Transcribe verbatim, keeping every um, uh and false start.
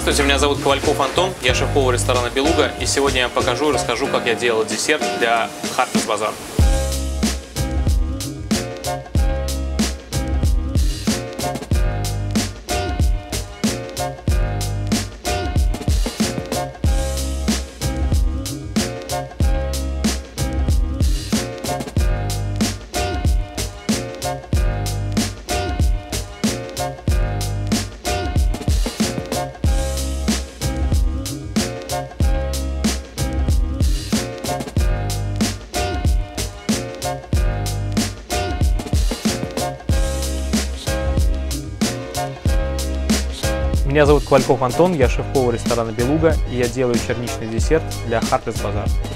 Здравствуйте, меня зовут Ковальков Антон, я шеф-повар ресторана «Белуга», и сегодня я покажу и расскажу, как я делал десерт для Harper's Bazaar. Меня зовут Ковальков Антон, я шеф-повар ресторана «Белуга», и я делаю черничный десерт для Harper's Bazaar.